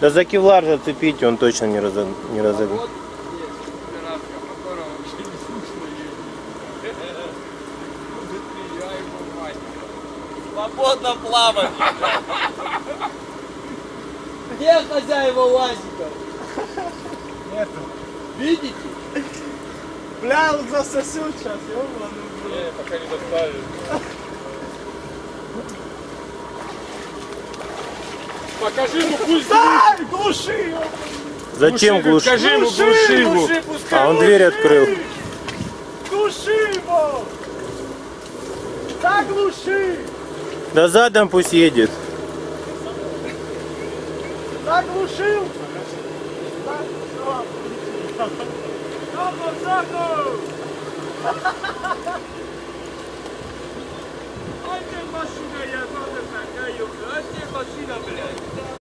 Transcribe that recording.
Да за кевлар зацепите, он точно не разогнет. Свободно плавать! Где хозяева УАЗиков? Нету. Видите? Бля, он засосет сейчас, ёбаный. Не, пока не доставили. Покажи ему, пусть Дай, глуши его! Зачем глушить? Скажи ему, глуши его. А он дверь открыл. Глуши его! Заглуши! Да задом пусть едет. Заглушил! Запад! Ай, ты машина, я!